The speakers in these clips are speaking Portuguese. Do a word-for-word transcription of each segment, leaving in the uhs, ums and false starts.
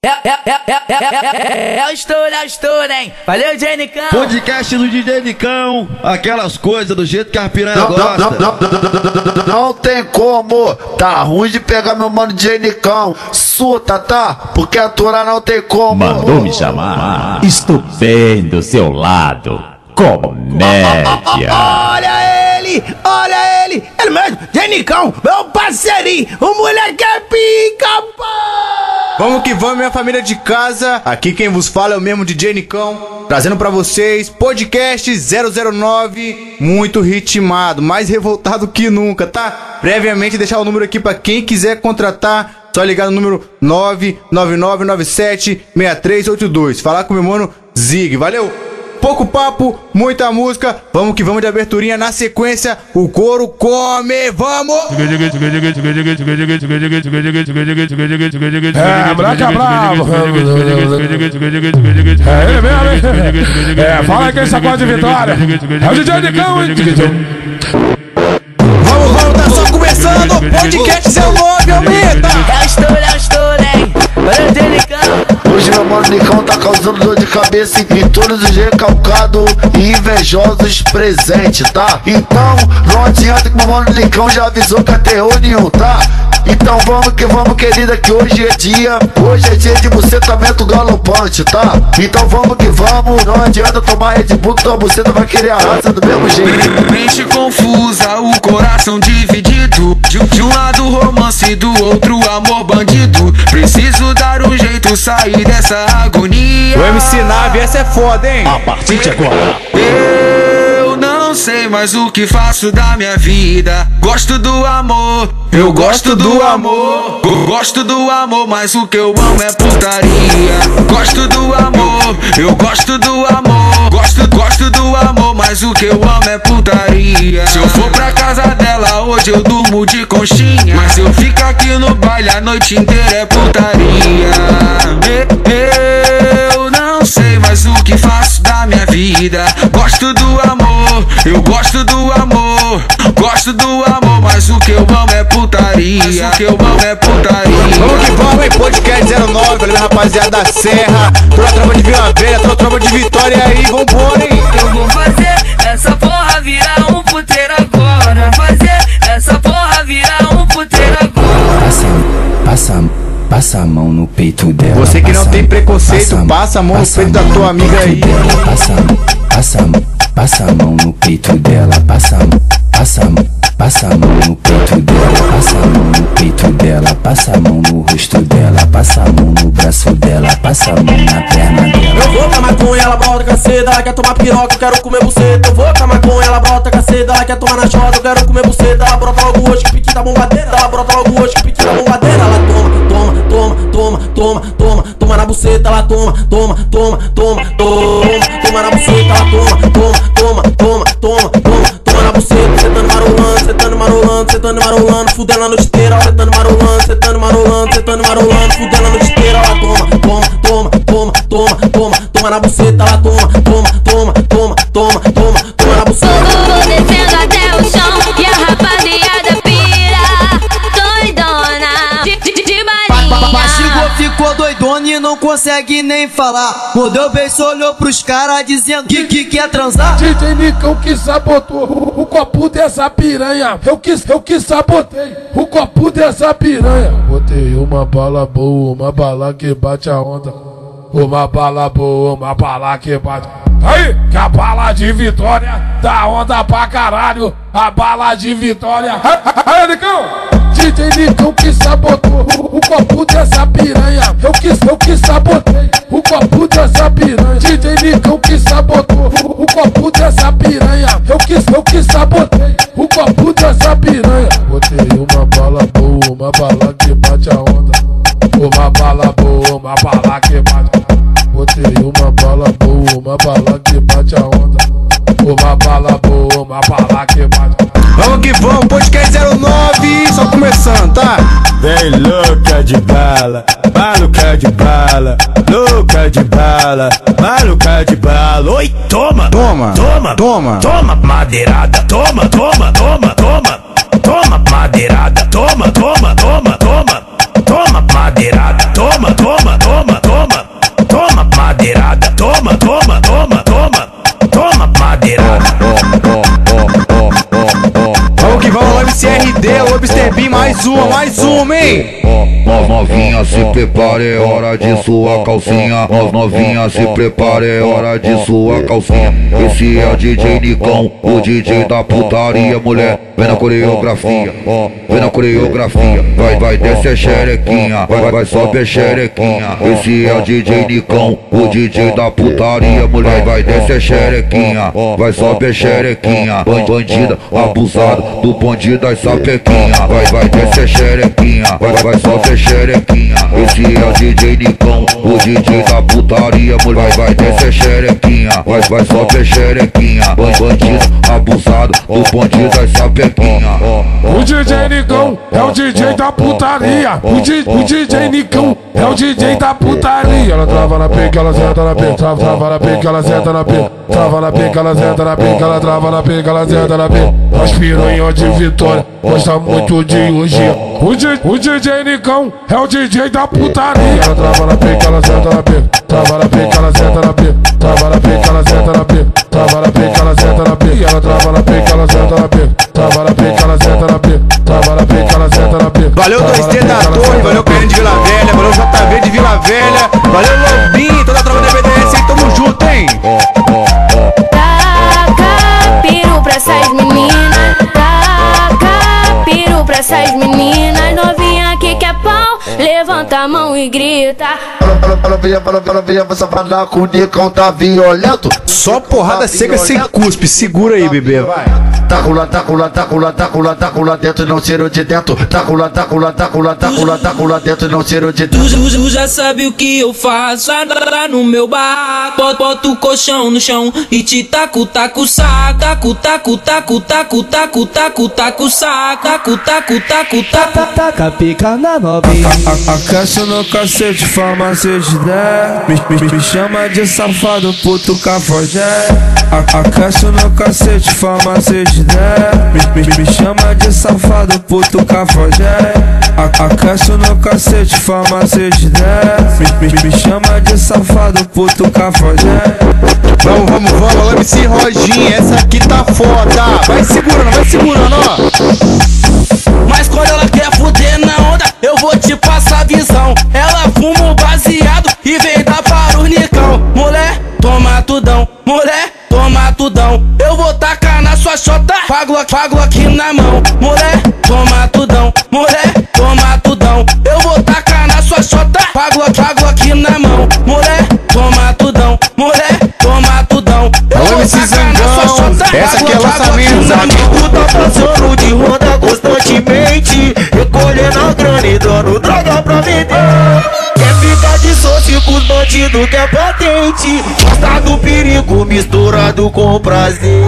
É, é, é, é, é, é o estouro, é o estouro, hein? Valeu, D J Nicão. Podcast do D J Nicão, aquelas coisas do jeito que a piranha não, gosta. Não, não, não, não, não, não tem como, tá ruim de pegar meu mano D J Nicão. Suta, tá? Porque aturar não tem como. Mandou me chamar. Estou bem do seu lado. Comédia. Olha ele, olha ele, ele mesmo, D J Nicão, meu parceirinho, o moleque é pica, pô! Vamos que vamos, minha família de casa. Aqui quem vos fala é o mesmo D J Nicão, trazendo pra vocês podcast zero zero nove, muito ritmado, mais revoltado que nunca, tá? Previamente deixar o número aqui pra quem quiser contratar, só ligar no número nove nove nove nove sete seis três oito dois, falar com o meu mano Zig, valeu? Pouco papo, muita música, vamos que vamos de aberturinha, na sequência o couro come, vamos! É, Branca Bravo! É ele mesmo, hein? É, fala aí quem sacode de vitória! É o D J Nicão, hein? Vamos, vamos, tá só começando, podcast zero nove, aumenta! É o estouro, é o estouro, hein? Valeu, D J Nicão. Hoje meu mano Nicão tá causando dor de cabeça em todos os recalcados e invejosos presentes, tá? Então não adianta que meu mano Nicão já avisou que até nenhum, tá? Então vamos que vamos, querida, que hoje é dia, hoje é dia de bucetamento galopante, tá? Então vamos que vamos, não adianta tomar Red Bull que tua buceta vai querer a raça do mesmo jeito. Mente confusa, o coração dividido, de, de um lado romance e do outro amor bandido. Preciso dar um jeito, sair dessa agonia. O M C Nave, essa é foda, hein? A partir de agora. Eu não sei mais o que faço da minha vida. Gosto do amor, eu gosto do amor. Gosto do amor, mas o que eu amo é putaria. Gosto do amor, eu gosto do amor. Gosto, gosto do amor, mas o que eu amo é putaria. Se eu for pra casa dela hoje eu durmo de conchinha, mas se eu ficar aqui no baile a noite inteira é putaria. Eu não sei mais o que faço da minha vida. Gosto do amor, eu gosto do amor. Gosto do amor, mas o que eu amo é putaria. Mas o que eu amo é putaria. Vamos que vamos, hein? Podcast zero nove, valeu, rapaziada da Serra. Toda a tropa de Vila Velha, toda a tropa de Vitória aí, vambora, hein? Eu vou fazer essa porra virar um puteiro agora. Vou fazer essa porra virar um puteiro agora. Passa, passa, passa a mão no peito dela. Você que não tem preconceito, passa, passa a mão no peito da tua amiga aí. Passa, passa, passa a mão no peito dela. Passa, passa, passa a mão no peito dela. Passa a mão no peito dela. Passa a mão no rosto dela. Passa a mão no braço dela. Passa a mão na perna dela. Eu vou com a maconha, ela brota caceta, ela quer tomar piroca, eu quero comer buceta. Eu vou com a maconha, ela brota caceta, ela quer tomar na chota, eu quero comer buceta. Ela brota logo hoje, que pique da bombadeira. Ela brota logo hoje, que pique da bombadeira. Ela toma, toma, toma, toma, toma, toma, toma na buceta. Ela toma, toma, toma, toma, toma, toma na buceta. Ela toma, toma, toma, toma, toma, toma, toma na buceta. Sentando marolando, sentando marolando, sentando marolando, fudendo a noite inteira. Sentando marolando, sentando marolando, sentando marolando, fudendo a noite inteira. Ela toma, toma, toma, toma, toma, toma, toma na buceta. Ela toma, toma, toma, toma, toma, toma, toma na buceta. Vou descendo até o chão e a rapaziada pira, doidona, de, de, de balinha. Chegou, ficou doidona e não consegue nem falar. Mordeu o beijo, olhou pros caras dizendo que, que quer transar. D J Nicão que sabotou o, o copo dessa piranha. Eu que, eu que sabotei o copo dessa piranha. Botei uma bala boa, uma bala que bate a onda. Uma bala boa, uma bala que bate. Aí, que a bala de Vitória dá onda pra caralho. A bala de Vitória. Aí, Nicão! D J Nicão que sabotou o, o copo dessa piranha. Eu que, eu que sabotei o copo dessa piranha. D J Nicão que sabotou o, o copo dessa piranha. Eu que, eu que sabotei o copo dessa piranha. Botei uma bala boa, uma bala que bate a onda. Uma bala boa, uma bala que bate. Botei uma bala boa, uma bala que bate a onda. Uma bala boa, uma bala que bate. Vamos que vamos, podcast zero nove, só começando, tá? Vem louca de bala, maluca de bala, louca de bala, maluca de bala. Oi, toma, toma, toma, toma, toma, madeirada, toma, toma, toma, toma, toma, madeirada, toma, toma, toma, toma, toma, madeirada, toma, toma, toma. D, o mister Bean, mais uma, mais uma, hein? Nós novinha se prepare, é hora de sua calcinha. Nós novinha se prepare, é hora de sua calcinha. Esse é o D J Nicão, o D J da putaria, mulher. Vem na coreografia, vem na coreografia. Vai, vai, desce a xerequinha, vai, vai, sobe a xerequinha. Esse é o D J Nicão, o D J da putaria, mulher. Vai, desce a xerequinha, vai, sobe a xerequinha. Bandida abusada do bonde das sapequinha. Vai, vai, desce a xerequinha, vai, vai, sobe a xerequinha. Esse é o D J Nicão, o D J da putaria, mulher. Vai, vai, desce a xerequinha, vai, vai, sobe a xerequinha. Bandida abusada do bonde das sapequinha. O D J Nicão é o D J da putaria. O, D, o D J Nicão é o D J da putaria. Ela trava na pica, ela senta na pica. Trava, trava na pica, ela senta na pica. Trava na pica, ela senta na pica. Ela trava na pica, ela senta na pica. As piranhas de Vitória gosta muito de hoje. O, D, o D J Nicão é o D J da putaria. Ela trava na pica, ela senta na pica. Trava na pica, ela senta na pica. Trava na pica, ela senta na pica. Trava na pica, ela senta na pica. Ela trava na pica, ela senta na pica. Trava na pica, ela senta na pica. Trava na pica, ela senta na pica. Valeu dois T da Torre, valeu P N de Vila Velha, valeu J V de Vila Velha, valeu Lobinho, toda a tropa da B D S aí, tamo junto, hein? Taca piru pra essas meninas, taca piru pra essas meninas. Novinha que quer pau, levanta a mão e grita. Fala, via, fala, fala, via, você fala com o Nicão tá violento. Só porrada seca sem cuspe, segura aí, bebê, vai. Tacula, tacula, tacula, tacula, tacula dentro, não tiro de dentro. Tacula, tacula, tacula, tacula, tacula dentro, não tiro de dentro. Tu, tu já sabe o que eu faço lá no meu barraco. Boto, boto o colchão no chão e te taco, taco, saco. Taco, taco, taco, taco, taco, taco, taco, saco. Taco, taco, taco, taco. Taca pica na novinha. Aquece no cacete, farmacêutico, né? Me, me, me chama de safado, puto cafajé. Aquece no cacete, farmacêutico, né? Me, me, me chama de safado, puto cafajé. Aquece no cacete, farmacêutico, né? Me, me, me chama de safado, puto cafajé. Vamos, vamos, vamos, alô M C Roginha, essa aqui tá foda. Vai segurando, vai segurando, ó. Mas quando ela quer fuder na onda, eu vou te passar a visão. Ela fuma o baseado e vem dar para o Nicão. Mulher, toma tudão, mulher, toma tudão. Eu vou tacar na sua chota, fago, fago aqui na mão. Mulher, toma tudão, mulher, toma tudão. Eu vou tacar na sua chota, fago, fago aqui na mão. Mulher, toma tudão, mulher, toma tudão. Eu vou tacar na sua chota, essa aqui é lançamento. Amigo tá passando de roda constantemente, recolhendo a grana e dando droga pra vender. Quer ficar de sócio com os bandidos que é patente, gosta do perigo misturado com prazer.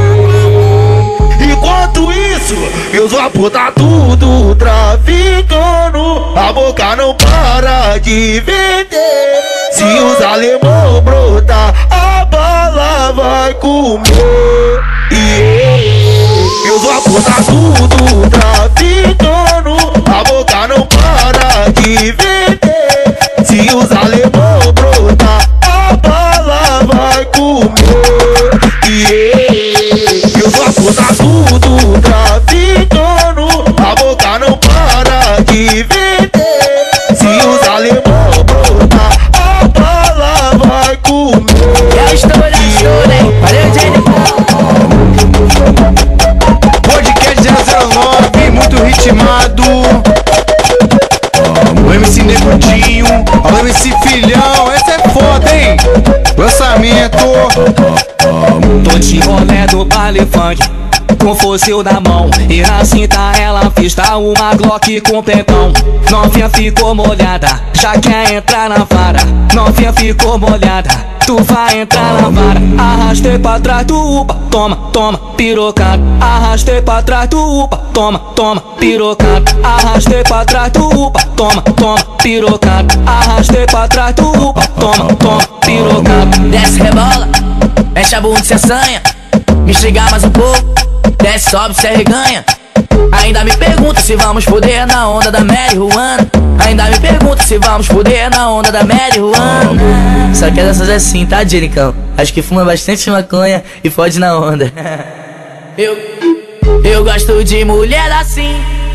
Enquanto isso, meus vapos tá tudo traficando, a boca não para de vender. Se os alemão brotar, a bala vai comer. Yeah. Meus vapos tá tudo traficando, a boca não para de vender. Se os alemão brotar, a bala vai comer. Yeah. Meus vapos tá tudo traficando, a boca não para de vender. Se os alemão brotar, a bala vai comer. Eu estou na história, hein? Valeu, Jenny. Podcast zero zero nove, muito ritmado. O M C Negudinho, o M C Filhão, essa é foda, hein? Lançamento. Tô de rolê do baile funk, com fuzil na mão, e na cinta ela fista uma Glock com pecão. Novinha ficou molhada, já quer entrar na vara. Novinha ficou molhada, tu vai entrar na vara. Arrastei pra trás do upa, toma, toma, pirocada. Arrastei pra trás do upa, toma, toma, pirocada. Arrastei pra trás do upa, toma, toma, pirocada. Arrastei pra trás do upa, toma, toma, pirocada. Desce, rebola, mexe a bunda, se assanha. Me chegar mais um pouco, desce, sobe, cê reganha. Ainda me pergunta se vamos foder na onda da marihuana. Ainda me pergunta se vamos foder na onda da marihuana. Só que dessas é assim, tá, Jericão? Acho que fuma bastante maconha e fode na onda. Eu, eu gosto de mulher assim,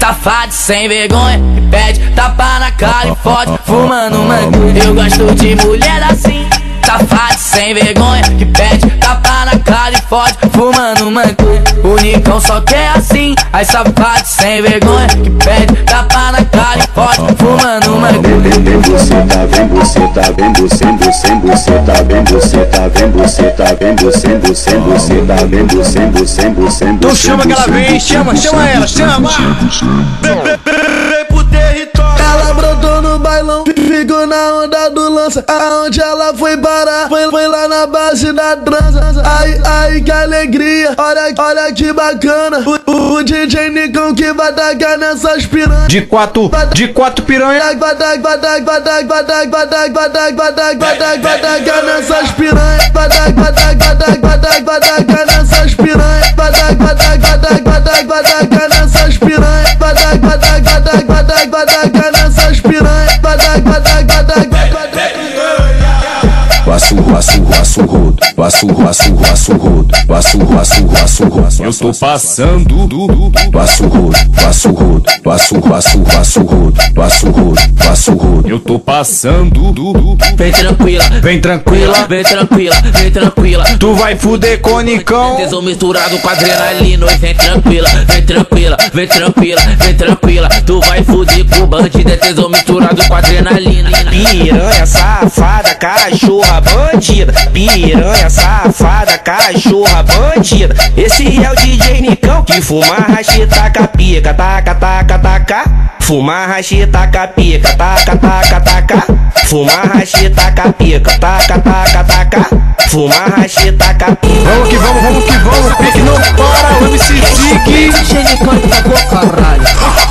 safado sem vergonha, que pede tapa na cara e fode, fumando maconha. Eu gosto de mulher assim, safado sem vergonha, que pede tapa na cara e fode, fumando maconha. O Nicão só quer assim, as safadas sem vergonha, que pede tapa na cara e fode, fumando maconha. Vem você tá, vem você tá, vem você, você, você tá, vem você tá, vem você tá, vem você, você, você tá, vem você, você, você. Então chama que ela vem, chama, chama ela, chama! Vem pro território! Ela brotou no bailão, ficou na onda do lança. Aonde ela foi parar? Foi, foi lá na base da trança. Ai, ai, que alegria, olha, olha que bacana. O, o D J Nicão que vai tacar nessas piranhas. De quatro, de quatro piranha. Vai tacar, vai tacar, vai tacar, vai tacar, vai tacar, vai tacar, vai tacar, vai tacar, vai tacar nessas piranhas. Vai tacar, vai tacar, vai tacar, vai tacar, vai tacar nessas piranhas. Vai tacar, vai tacar, vai tacar, vai tacar, vai tacar nessas piranhas. Vai tacar, vai tacar, vai tacar, vai tacar, vai tacar nessas piranhas. Vai tacar, vai tacar, vai tacar, vai tacar. Vasso, vasso, vasso, rodo, vasso, vasso, vasso, rodo, vasso, vasso, vasso, vasso. Eu tô passando do vasso, rodo, vasso, rodo, vasso, vasso, vasso, rodo, vasso, rodo, vasso, rodo. Eu tô passando do Vem tranquila, Vem tranquila, vem tranquila, vem tranquila. tu vai fuder com o Nicão. Tesão misturado com adrenalina. Vem tranquila, vem tranquila, vem tranquila, vem tranquila. Tu vai fuder com o bandido. É tesão misturado com adrenalina. Piranha safada, cachorra bandida. Piranha safada, cachorra bandida. Esse é o D J Nicão que fuma rachi, taca pica, taca, taca, taca. Fuma rachi, taca pica, taca, taca, taca. Fuma rachi, taca pica, taca, taca, taca. Fuma rachi, taca pica. Vamos que vamos, vamos que vamos. Pique não para, o M C Zique. D J Nicão pagou, caralho.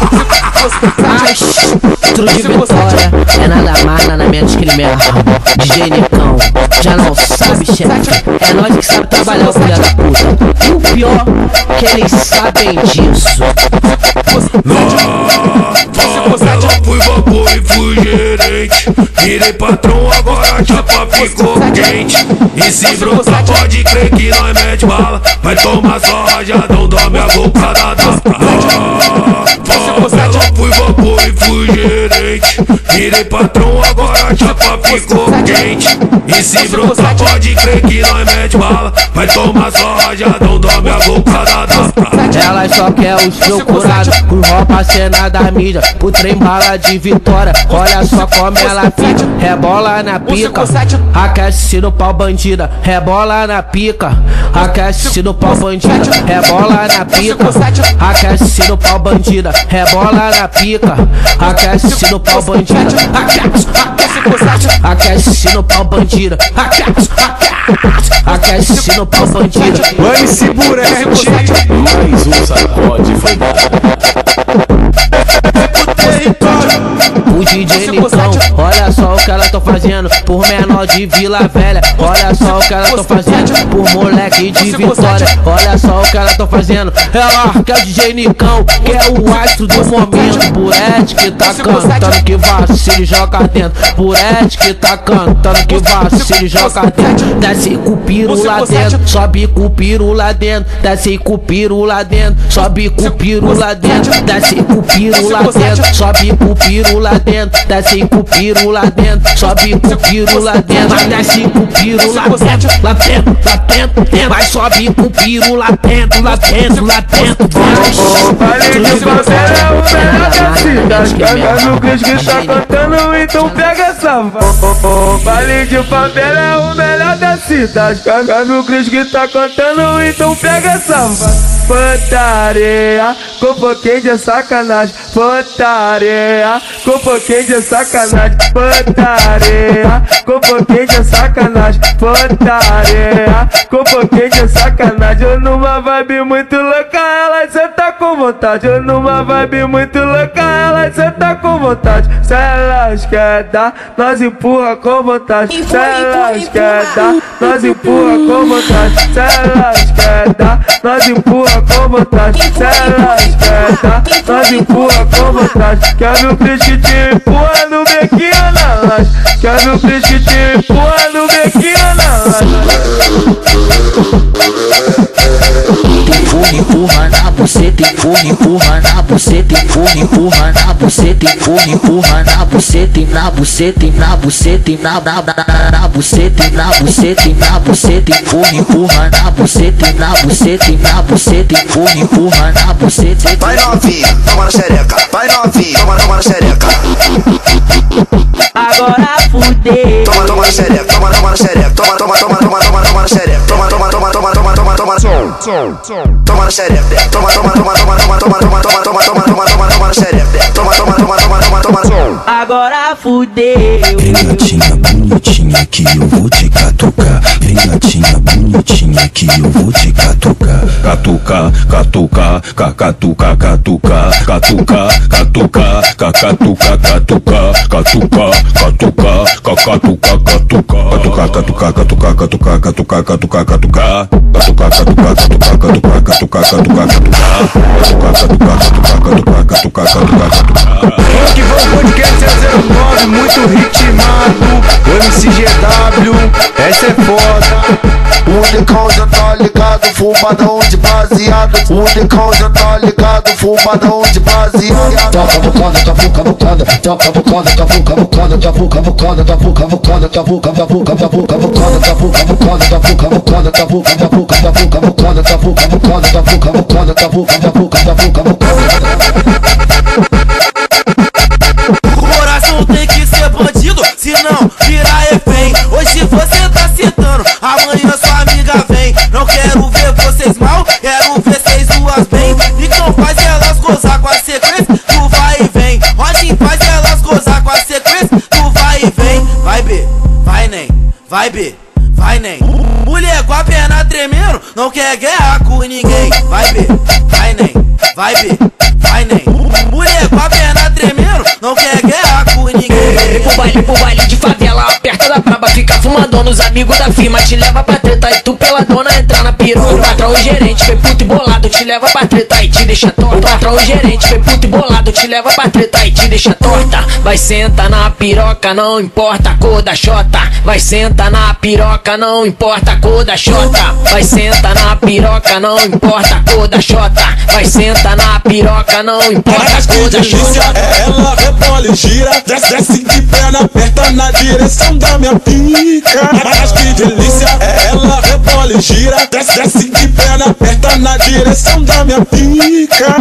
Astro de Vitória, é nada mais, nada menos que ele mesmo. D J Nicão, já não sabe, chefe. É nós que sabe trabalhar, filha da puta. E o pior, que eles sabem disso. Eu fui vapor e fui gerente. Virei patrão, agora a chapa ficou quente. E se brotar, pode crer que nós mete bala. Vai tomar só rajadão da minha boca da Eu fui vapor e fui gerente. Virei patrão, agora a chapa ficou quente. E se brotar, pode crer que nós mete bala. Vai tomar só rajadão da minha boca da Ela só quer os procurados, por roupa cena da mídia, pro trem bala de vitória. Olha só como ela fica, rebola na pica, aquece no pau bandida, rebola na pica, aquece no pau bandida, rebola na pica, aquece no pau bandida, rebola na pica, aquece no pau bandida, aquece no pau bandida, aquece no pau bandida. O M C Burete. mais um sacode foi O D J Nicão, olha só o que ela tá fazendo por menor de Vila Velha. Olha só o que ela tá fazendo por moleque de Vitória. Olha só o que ela tá fazendo. Ela quer o D J Nicão, que é o astro do momento. Burete que tá cantando que vacile, joga dentro. Burete que tá cantando que vacile, joga dentro. Desce com o piru lá dentro, sobe com o piru lá dentro. Desce com o piru lá dentro, sobe com o piru lá dentro. Desce com o piru lá dentro, sobe com o piru lá dentro. Desce com o piru lá dentro, sobe com o piru lá dentro. Vai desce com o piru lá dentro, lá dentro, lá dentro, dentro. Vai sobe com o piru lá dentro, lá dentro, lá dentro. O baile de favela é o melhor da cidade. Pega no Cris que tá cantando, então pega essa voz. O baile de favela é o melhor da cidade. Pega no Cris que tá cantando, então pega essa voz. Putaria, com pouquinho de sacanagem. Putaria, com pouquinho de sacanagem. Putaria, com pouquinho de sacanagem. Putaria, com pouquinho de sacanagem. Eu numa vibe muito louca, ela cê tá com vontade. Eu numa vibe muito louca, ela cê tá com vontade. Se elas quer dar, nós empurra com vontade. Se elas quer dar, nós empurra com vontade. Se elas quer dar, nós empurra com vontade. Se elas quer dar, nós empurra com vontade. Quer ver o Cris que te empurra no bequinho na laje. Quer ver o Cris que te empurra no bequinho na laje. empurra, empurra na buceta, empurra, empurra na buceta, empurra, empurra na buceta, empurra, empurra na buceta, na buceta, na buceta, na na na na buceta, na buceta, na buceta, empurra, empurra na buceta, na buceta, na buceta, empurra, empurra na buceta. Vai novinha, toma na xereca, vai novinha, toma, toma na xereca. Agora fudeu. Toma, toma na xereca, toma, toma na xereca, toma, toma, toma, toma, toma, toma na xereca, toma, toma, toma, toma, toma, toma, toma, toma na xereca, toma, toma, toma, toma, toma, toma, toma, toma, toma, toma, toma, toma, toma na xereca, toma, toma, toma, toma, toma, toma, toma. Agora fudeu. Vem gatinha bonitinha que eu vou te catucar. Vem gatinha bonitinha que eu vou te catucar. Catuca, catuca, cacatuca, catuca, catuca, catuca, cacatuca, catuca, catuca, catuca, cacatuca, catuca, catuca, catuca, catuca, catuca, catuca, catuca, catuca, catuca, catuca, catuca, catuca, catuca, catuca, catuca, catuca, catuca. Vamos que vamos, podcast zero zero nove, muito ritmado. O M C G W, essa é foda. O Unicão já tá ligado, fumadão de baseado. O Unicão já tá ligado, fumadão de baseado. Toca bocada, toca bocada, toca bocada, toca bocada, toca bocada, toca bocada, toca bocada, toca bocada, toca bocada, toca bocada, toca bocada, toca bocada, toca bocada, toca bocada, toca bocada, toca bocada, toca bocada, toca bocada. O coração tem que ser bandido, senão vira refém. Hoje você tá citando, amanhã sua amiga vem. Não quero ver vocês mal, quero ver vocês duas bem. Então faz elas gozar com a sequência, tu vai e vem. Rodinho, faz elas gozar com a sequência, tu vai e vem. Vai B, vai nem, vai B, vai nem. Mulher com a perna tremendo, não quer guerra com ninguém. Vai B, vai nem, vai B, vai nem. Mulher com a perna tremendo, não quer guerra com ninguém. Vem pro baile, pro baile de favela, aperta da braba, fica fumadona. Os amigos da firma te leva pra treta e tu pela dona entra na piroca. O patrão, o gerente, vem puto e bolado, te leva pra treta e te deixa torta. O patrão, o gerente, vem puto e bolado, te leva pra treta e te deixa torta. Vai senta na piroca, não importa a cor da xota. Vai senta na piroca, não importa a cor da xota. Vai senta na piroca, não importa a cor da xota. Vai senta na piroca, não importa a cor da xota. Ela rebole, gira, desce, desce de perna aperta na direção da minha pica. Mas que delícia, ela rebole, gira, desce, desce de perna aperta na direção da minha pica.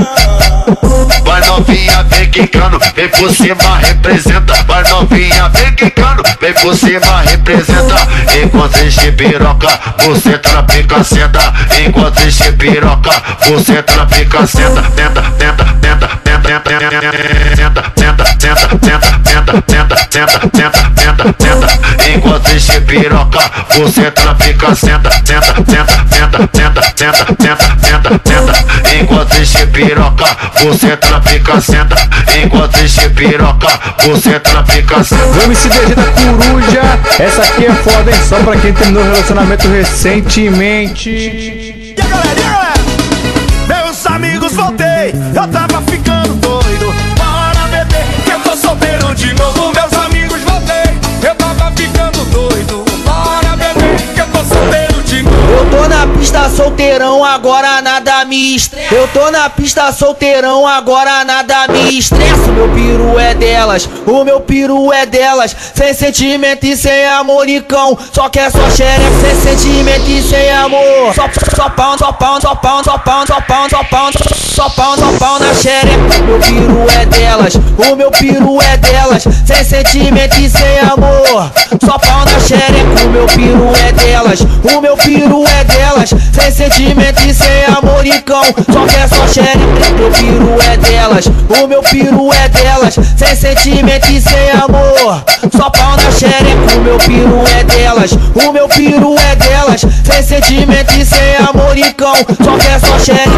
Vai novinha, vem quicando, vem por cima, representa. Vai novinha, vem quicando, vem por cima, representa. Enquanto enche piroca, você tá na pica, senta. Enquanto enche piroca, você tá na pica, senta. Tenta, tenta, tenta, tenta, tenta, tenta, tenta, tenta, tenta, tenta, tenta, tenta, tenta, tenta. Enquanto enche piroca, você tá na pica, senta. Tenta, tenta, tenta, tenta, tenta, tenta, tenta, tenta. Enquanto enche piroca, você tá na pica, senta. Enquanto enche piroca, você tá na pica, senta. O M C D G da Coruja, essa aqui é foda, hein? Só pra quem terminou o relacionamento recentemente. E a galera, e a galera? Meus amigos, voltei, eu tava ficando doido. Bora beber, que eu tô solteiro de novo. Meus amigos, voltei, eu tava ficando doido. Bora beber, que eu tô solteiro de novo. Eu tô na pista solteirão, agora nada me estressa. Eu tô na pista solteirão, agora nada me estressa. O meu piru é delas, o meu piru é delas. Sem sentimento e sem amoricão, só quer só xereca. Sem sentimento e sem amor. Só, só pau, só pau, só pau, só pau, só pau, só pau, só pau, só pau na xereca. Meu piru é delas, o meu piru é delas. Sem sentimento e sem amor, só pau na xereca. O meu piru é delas, o meu piru é delas. Sem sentimento e sem amoricão, só quer só xereca. Meu piru é delas, o meu piru é delas. Sem sentimento e sem amor, só pau na xereca. O meu piru é delas, o meu piru é delas. Sem sentimento e sem amoricão, só quer só xereca.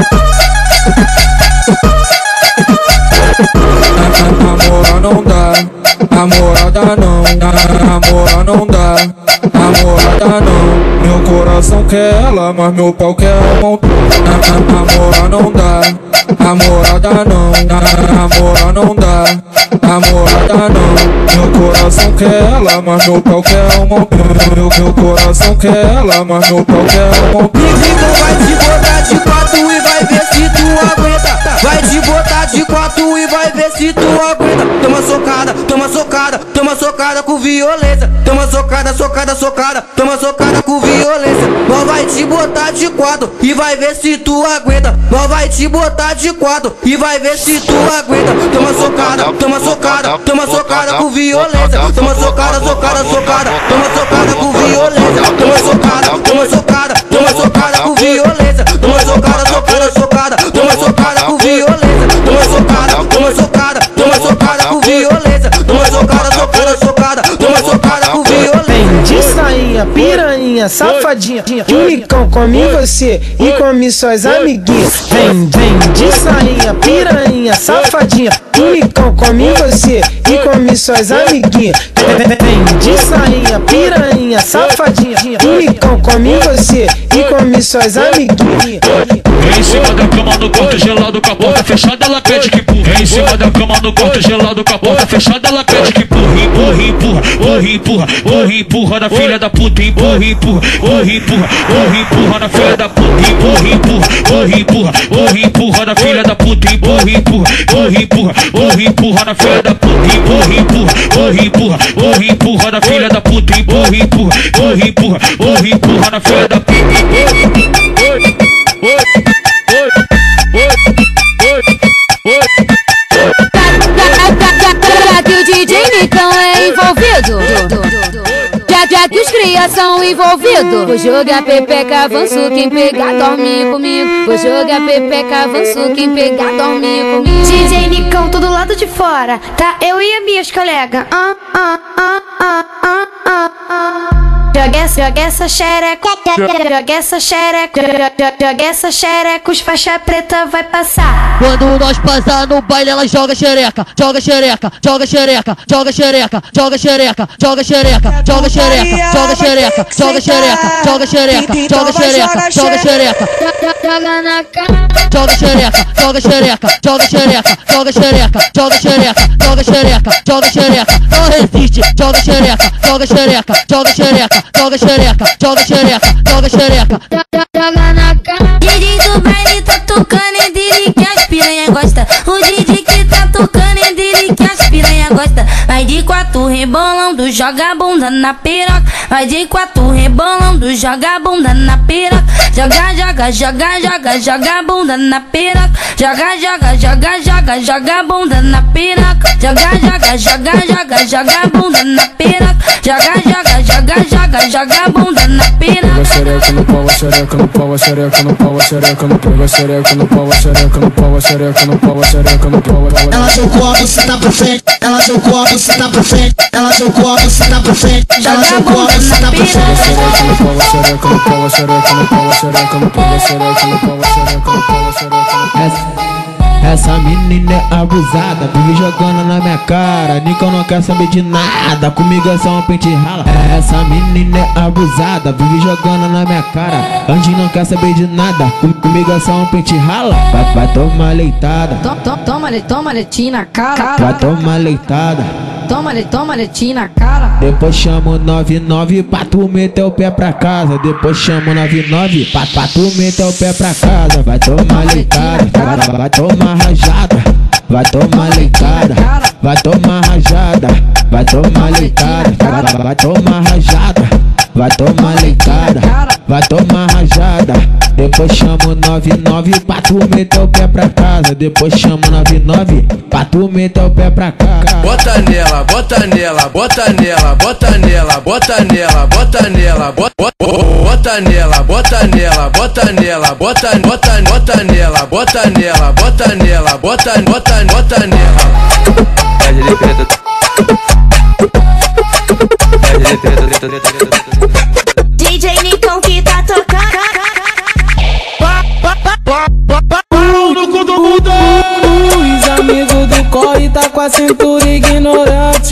Namorar não dá, namorada não, namora não dá, namorada não. Meu coração quer ela, mas meu pau quer a mão. Namora não dá, namorada não, namora não dá, namorada não. Meu coração quer ela, mas meu pau quer a mão. Meu, meu coração quer ela, mas meu pau quer a mão. Então vai te botar de quatro e vai ver se tu aguenta. Vai te botar de quatro e vai ver se tu aguenta. Toma socada, toma socada, toma socada com violência. Toma socada, socada, socada, toma socada com violência. Nós vai te botar de quatro e vai ver se tu aguenta. Nós vai te botar de quatro e vai ver se tu aguenta. Toma socada, toma socada, toma socada com violência. Toma socada, socada, socada, toma socada com violência. Toma socada, toma socada, toma socada com violência. Toma socada, socada, socada, toma socada com violência. Toma socada, toma socada, toma socada com violência. Toma socada, socada, socada, toma socada com violência. Vem de sainha, piranha, safadinha. O Nicão come você e come suas amiguinhas. Vem, vem de sainha, piranha, safadinha. O Nicão come você e come suas amiguinhas. Vem de sainha, piranha, safadinha. O Nicão come você e come suas amiguinhas. Em cima da cama no quarto gelado com a porta fechada, ela pede que empurra. Em cima da cama no quarto gelado com a porta fechada, ela pede que empurra. Empurra, empurra, empurra, empurra, empurra, empurra na filha da puta. Empurra, empurra, empurra, empurra, empurra, empurra na filha da puta. Empurra, empurra, empurra, empurra, empurra, empurra na filha da puta. Empurra, empurra, empurra, empurra, empurra, empurra na filha da puta. Empurra, empurra, empurra, empurra, empurra, empurra na filha da puta. Empurra, empurra, empurra, empurra, empurra, empurra na filha da puta. Já que o D J Nicão é envolvido, já, já que os cria são envolvidos, vou jogar pepeca, avanço, quem pegar dorme comigo. Vou jogar pepeca, avanço, quem pegar dorme comigo. D J Nicão, todo lado de fora, tá? Eu e as minhas colegas. Ah, ah, ah, ah, ah, ah, ah. Joga essa, joga essa xereca, joga essa xereca, joga essa xereca, os faixa preta vai passar. Quando nós passar no baile, ela joga xereca, joga xereca, joga xereca, joga xereca, joga xereca, joga xereca, joga xereca, joga xereca, joga xereca, joga xereca, joga xereca, joga xereca, joga na cara, joga xereca, joga xereca, joga xereca, joga xereca, joga xereca, joga xereca, joga xereca, não resiste, joga xereca, joga xereca, joga xereca, joga xereca, joga xereca, joga xereca, joga na cara. D J do baile tá tocando, é dele que as piranha gosta. O D J que tá tocando, é dele que as piranha gosta. Vai de quatro rebolando, joga a bunda na piroca. Vai de quatro rebolando, joga a bunda na piroca. Joga, joga, joga, joga, joga a bunda na piroca. Joga, joga, joga, joga, joga a bunda na piroca. Joga, joga, joga, joga, joga a bunda na piroca. Joga, joga, joga, joga, joga a bunda na piroca. Pega xereca no pau, a xereca no pau, a xereca no pau, a xereca no pau, a xereca no pau, a xereca no pau, a xereca no pau, a xereca no pau. Ela jogou a buceta pra frente, ela jogou a buceta pra frente, ela jogou a buceta pra frente, ela jogou a buceta pra frente. A xereca no pau, a xereca no pau, a xereca no pau, a xereca no pau, a xereca no pau, a xereca no pau. Essa menina é abusada, vive jogando na minha cara. Nicão não quer saber de nada, comigo é só um pente rala. Essa menina é abusada, vive jogando na minha cara. Anjinho não quer saber de nada, com, comigo é só um pente rala. Vai, vai tomar leitada, Toma, toma, toma, toma leitinho na cara. vai tomar leitada. Toma, toma leitinho na cara. Depois chamo nove nove pra tu meter o pé pra casa. Depois chamo nove nove pra, pra tu meter o pé pra casa. Vai tomar leitada, vai, vai tomar rajada, vai tomar leitada, vai tomar rajada, vai tomar leitada, vai, vai tomar rajada, vai tomar leitada, vai tomar rajada. Depois chamo nove nove pra tu meter o pé pra casa. Depois chamo nove nove pra tu meter o pé pra casa. Bota nela, bota nela, bota nela, bota nela, bota nela, bota nela, bota bota nela, bota nela, bota nela, bota bota bota nela, bota nela, bota nela, bota bota bota nela. D J Nicão que tá tocando. Pau no cu do mundo. Os amigos do corre tá com a cintura ignorante.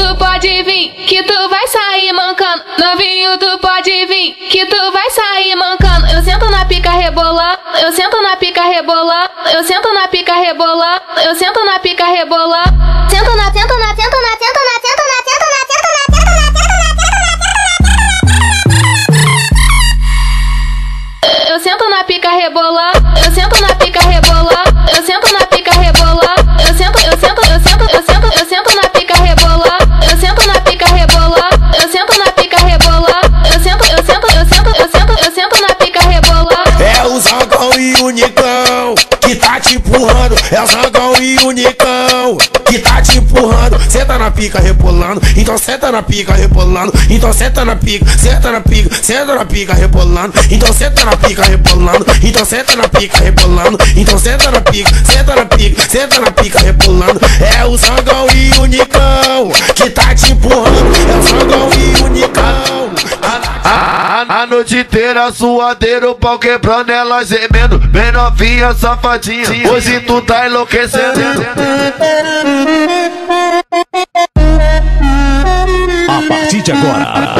tu pode vir, que tu vai sair mancando. Novinho, tu pode vir, que tu vai sair mancando. Eu sento na pica rebolando, eu sento na pica rebolando, eu sento na pica rebolando, eu sento na pica rebolando. Sento na, sento na, sento na, sento na, sento na, sento na, sento na, sento na, sento na, eu sento na pica rebolando, eu sento na pica rebolando, eu sento na pica rebolando, eu sento, eu sento, eu sento, eu sento, eu sento na pica rebolando, eu sento na pica rebolando, eu sento na pica rebolando, eu sento, eu sento, eu sento, eu sento, eu sento na pica rebolando. É o Zangão e o Nicão que tá te empurrando, é o Zangão e o Nicão que tá te empurrando. Senta na pica rebolando, então senta na pica rebolando, então senta na pica, senta na pica, senta na pica rebolando, então senta na pica rebolando, então senta na pica rebolando, então senta na pica, senta na pica, senta na pica rebolando. É o Zangão e o Nicão que tá te empurrando, é o Zangão e o Nicão. A, a, a noite inteira suadeiro, o pau quebrando, ela gemendo, bem novinha, safadinha, hoje tu tá enlouquecendo. A partir de agora,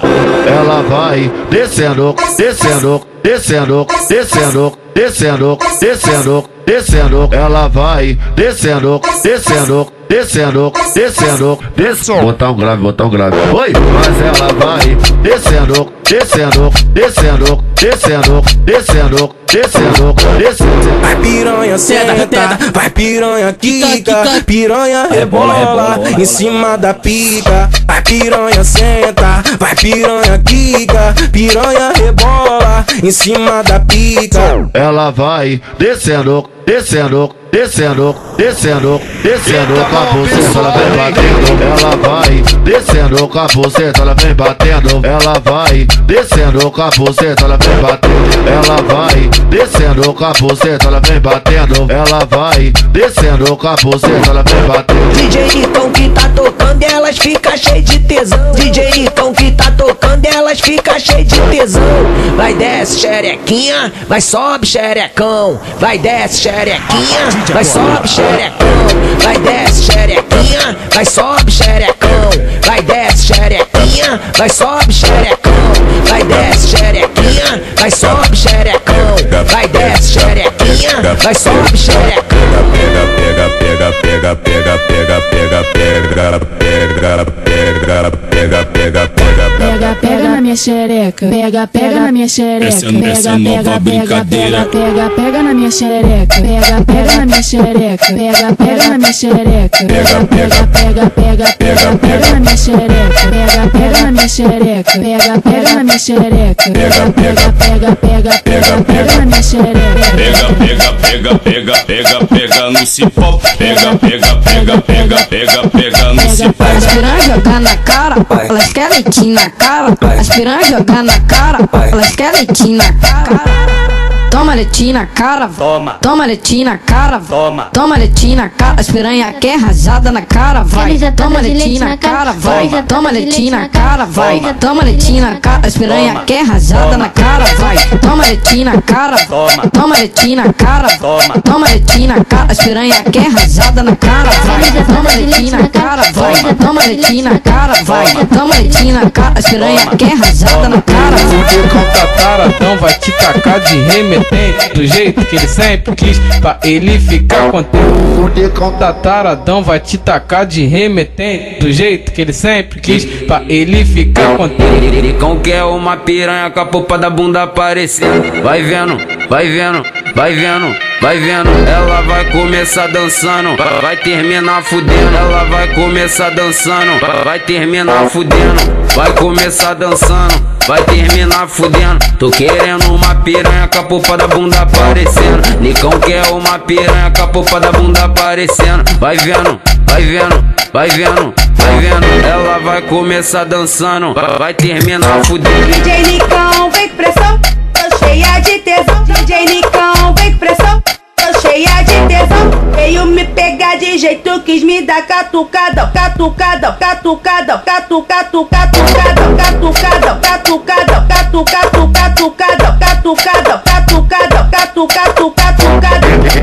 ela vai descendo, descendo, descendo, descendo, descendo, descendo, descendo. Ela vai descendo, descendo, descendo, descendo, descendo. Botar um grave, botar um grave. Oi, mas ela vai descendo, descendo, descendo, descendo, descendo, descendo, descendo. Vai piranha, senta, vai piranha, quica, piranha rebola em cima da pica. Vai piranha, senta, vai piranha, quica, piranha rebola em cima da pica. Ela vai descendo, descendo, descendo, descendo, descendo com a buceta, ela vem batendo. Ela vai descendo com a buceta, ela vem batendo. Ela vai descendo com a buceta, ela vem batendo. Ela vai descendo com a buceta, ela vem batendo. Ela vai descendo com a buceta, ela vem batendo. D J Nicão que tá tocando, elas ficam cheias de tesão. D J Nicão que tá tocando, elas ficam cheias de tesão. Vai desce xerequinha, vai sobe xerecão. Vai desce xerequinha, vai sobe xerecão. Vai desce xerequinha, vai sobe xerecão. Vai desce xerequinha, vai sobe xerecão. Vai desce xerequinha, vai sobe xerecão. Vai desce xerequinha, vai sobe xerecão. Pega, pega, pega, pega, pega, pega, pega, pega, pega, pega, pega, pega, pega, Pega, pega na minha xereca, pega, pega na minha xereca, Essa- pega, essa pega, nova pega, brincadeira. pega, pega, pega na minha xereca, pega, pega na minha xereca, pega, pega na minha xereca, pega, pega, pega, pega, pega, pega na minha xereca, pega, pega na minha xereca, pega, pega na minha xereca, pega, pega, pega, pega, pega, pega na minha xereca. pega, pega, pega, pega, pega, pega no cipó. Pega, pega, pega, pega, pega, pega no cipó. As piranhas jogar na cara, elas querem ti na cara. As piranhas jogar na cara, elas querem ti na cara. Toma leti na cara, toma, toma leti na cara, toma, toma leti na cara. As piranha quer rajada na cara, vai. Toma leti na cara, vai. Toma leti na cara, vai. Toma leti na cara. As piranha quer rajada na cara, vai. Toma leti na cara, toma, toma leti na cara, toma, toma leti na cara. As piranha quer rajada na cara, vai. Toma leti na cara, vai. Toma leti na cara, vai. Toma leti na cara. As piranha quer rajada na cara. O Nicão tá taradão, vai te tacar de remetente do jeito que ele sempre quis, pra ele ficar contente. O Nicão tá taradão, vai te tacar de remetente do jeito que ele sempre quis, pra ele ficar contente. Nicão quer uma piranha com a polpa da bunda aparecendo. Vai vendo, vai vendo, vai vendo, vai vendo. Ela vai começar dançando, vai terminar fudendo. Ela vai começar dançando, vai terminar fudendo. Vai começar dançando, vai terminar fudendo. Tô querendo uma piranha com a polpa da bunda aparecendo. Nicão quer uma piranha com a polpa da bunda aparecendo. Vai vendo, vai vendo, vai vendo, vai vendo. Ela vai começar dançando, vai terminar fudendo. D J Nicão, vem com pressão, tô cheia de tesão. D J Nicão, vem com pressão, tô cheia de tesão. Veio me pegar de jeito, quis me dar catucada, catucada, catucada, catucada, catucada, catucada, catucada, catucada, catucada, catucada, catucada, catucada, catucada.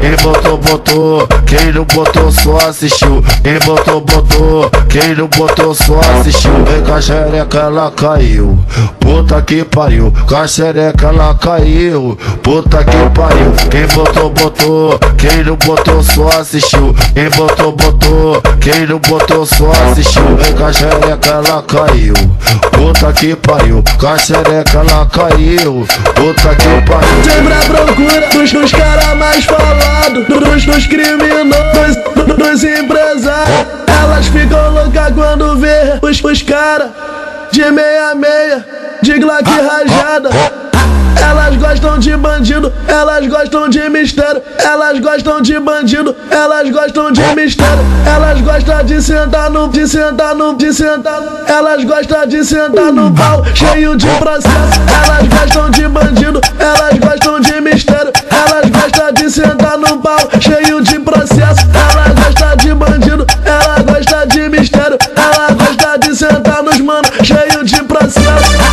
Quem botou, botou. Quem não botou, só assistiu. Quem botou, botou. Quem não botou, só assistiu. Vem com a xereca, ela caiu. Puta que pariu. Com a xereca, ela caiu. Puta que pariu. Quem botou, botou. Quem não botou, só assistiu. Quem botou, botou. Quem não botou, só assistiu. Vem com a xereca, ela caiu. Puta que pariu. Com a xereca, ela caiu. Puta que pariu. Sempre à procura dos, dos caras mais falados, dos, dos criminosos, dos, dos empresários. Elas ficam loucas quando vê os, os caras de meia meia, de Glock rajada. Elas gostam de bandido, elas gostam de mistério. Elas gostam de bandido, elas gostam de mistério. Elas gostam de sentar no, de sentar no, de sentar. Elas gostam de sentar no pau cheio de processo. Elas gostam de bandido, elas gostam de mistério. Elas gostam de sentar no pau cheio de processo. Elas gostam de bandido, elas gostam de mistério. Elas gostam de sentar nos mano cheio de processo.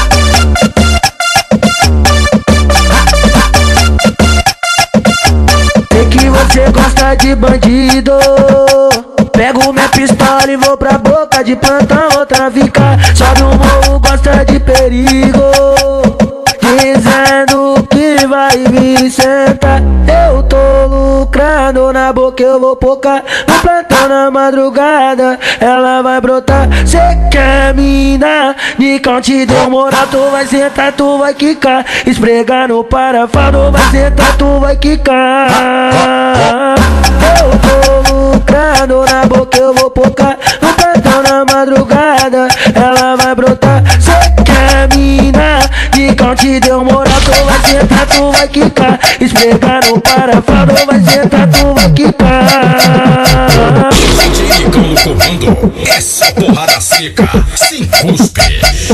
Você gosta de bandido? Pego minha pistola e vou pra boca de plantão ou traficar. Sobe o morro, gosta de perigo, dizendo que vai me sentar. Eu tô lucrando, na boca eu vou pocar. No plantão na madrugada, ela vai brotar. Cê quer mina? Nicão te deu moral, tu vai sentar, tu vai quicar. Esfregar no parafado, vai sentar, tu vai quicar. Eu tô lucrando, na boca eu vou pocar. No plantão na madrugada, ela vai brotar. Cê quer mina? Nicão te deu moral, tu vai sentar, tu vai quicar. Esfregar no parafado, vai sentar, tu vai quicar. D J Nicão no comando, é só porrada seca, sem cuspe.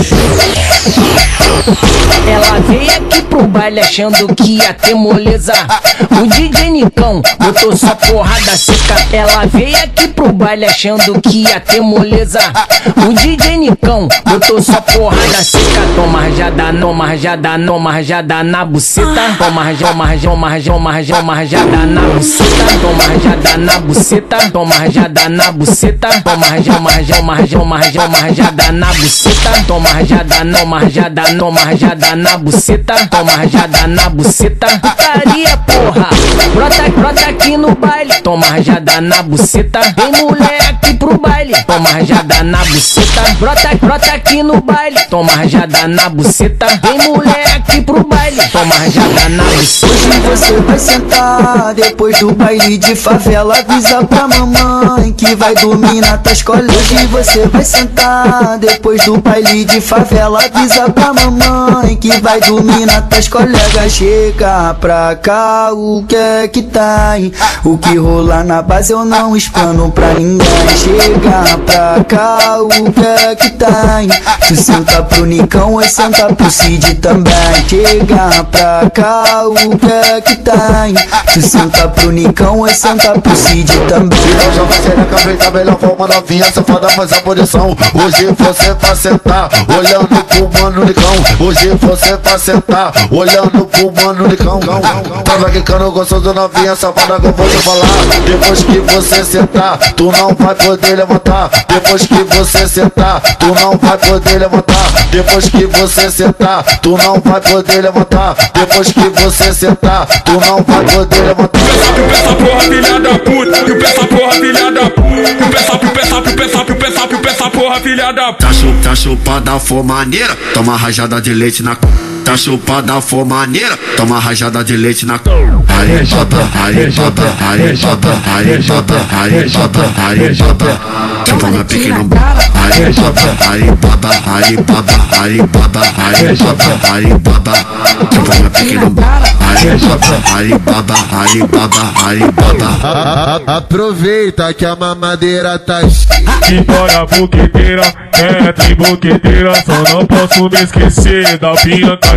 Ela veio aqui pro baile achando que ia ter moleza. O D J Nicão botou só porrada seca. Ela veio aqui pro baile achando que ia ter moleza. O D J Nicão botou só porrada seca. Toma rajada, toma rajada, toma rajada na buceta. Toma rajada, toma rajada, toma rajada, toma rajada na buceta. Toma rajada na buceta, toma rajada na buceta. Toma rajada, toma rajada, toma rajada, toma rajada na buceta. Toma rajada, toma rajada, toma rajada na buceta. Toma rajada na buceta. Putaria, porra. Brota, brota aqui no baile. Toma rajada na buceta. Vem mulher aqui pro baile. Toma rajada na buceta. Brota, brota aqui no baile. Toma rajada na buceta. Vem mulher aqui pro baile. Toma rajada na buceta. Hoje você vai sentar depois do baile de favela. Avisa pra mamãe que vai dormir na tua escola. Hoje você vai sentar depois do baile de favela. Avisa pra mamãe que vai dormir na tuas colegas. Chega pra cá, o que é que tem? O que rola na base eu não explano pra ninguém. Chega pra cá, o que é que tem? Tu senta pro Nicão e senta pro Cid também. Chega pra cá, o que é que tem? Tu senta pro Nicão e senta pro Cid também. Então já vai ser a cabeça da melhor forma, novinha, safada, mas a posição. Hoje você vai sentar, olhando pro mano Nicão. Hoje você vai sentar, olhando pro mano Nicão. Tava quicando gostoso, novinha, safada, que eu vou te falar. Depois que você sentar, tu não vai poder levantar. Depois que você sentar, tu não vai poder levantar. Depois que você sentar, tu não vai poder levantar. Depois que você sentar, tu não vai poder levantar. Peça porra, filha da puta. Tu peça porra, filha da puta. Tu peça, tu peça, tu peça, tu peça, tu peça porra, filha da puta. Tá chupada, tá chupada, for maneira. Toma rajada de leite na c... Tá chupada, for maneira. Toma rajada de leite na c... Aí baba, aí baba, aí baba, aí baba, aí baba, aí baba. Chupa meu pique no b... Aí baba, aí baba, aí baba, aí baba, aí baba, aí baba. Chupa meu pique no b... Aí baba, aí baba, aí baba, aí baba. Aproveita que a mamadeira tá... Vitória boqueteira, entra em boqueteira. Só não posso me esquecer da pianca